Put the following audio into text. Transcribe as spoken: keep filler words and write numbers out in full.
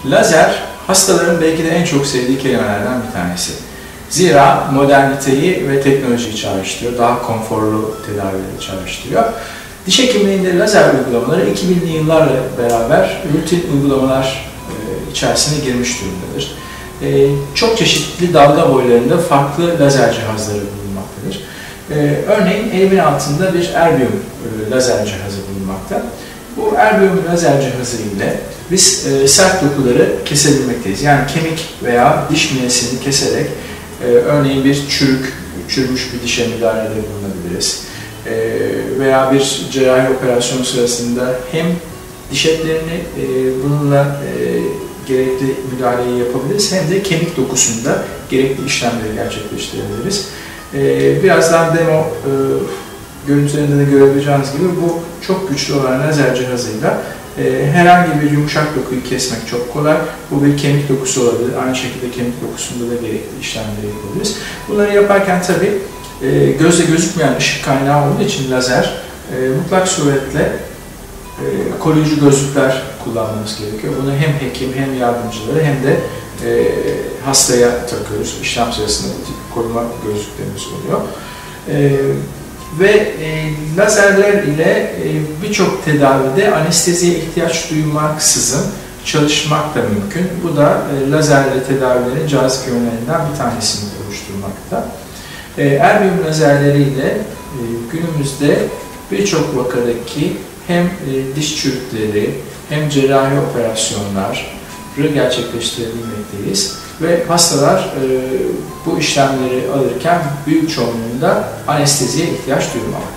Lazer, hastaların belki de en çok sevdiği kelimelerden bir tanesi. Zira moderniteyi ve teknolojiyi çağrıştırıyor, daha konforlu tedavileri çağrıştırıyor. Diş hekimliğinde lazer uygulamaları iki binli yıllarla beraber rutin uygulamalar içerisine girmiş durumdadır. Çok çeşitli dalga boylarında farklı lazer cihazları bulunmaktadır. Örneğin elimin altında bir Erbium lazer cihazı bulunmakta. Bu Erbium lazer cihazı ile biz sert dokuları kesebilmekteyiz. Yani kemik veya diş minesini keserek örneğin bir çürük, çürümüş bir dişe müdahalede bulunabiliriz. Veya bir cerrahi operasyon sırasında hem diş etlerini bununla gerekli müdahaleyi yapabiliriz hem de kemik dokusunda gerekli işlemleri gerçekleştirebiliriz. Birazdan demo görüntülerinde de görebileceğiniz gibi bu çok güçlü olan lazer cihazıyla herhangi bir yumuşak dokuyu kesmek çok kolay. Bu bir kemik dokusu olabilir. Aynı şekilde kemik dokusunda da gerekli işlemleri yapabiliriz. Bunları yaparken tabii gözle gözükmeyen ışık kaynağı olduğu için lazer mutlak suretle koruyucu gözlükler kullanmamız gerekiyor. Bunu hem hekim hem yardımcıları hem de hastaya takıyoruz. İşlem sırasında bu tip koruma gözlüklerimiz oluyor. Ve e, lazerler ile e, birçok tedavide anesteziye ihtiyaç duymaksızın çalışmak da mümkün. Bu da e, lazerle tedavilerin cazip yönlerinden bir tanesini oluşturmakta. E, Erbium lazerleri ile e, günümüzde birçok vakadaki hem e, diş çürükleri hem cerrahi operasyonları gerçekleştirebilmekteyiz. Ve hastalar e, bu işlemleri alırken büyük çoğunluğunda anesteziye ihtiyaç duymamaktadır.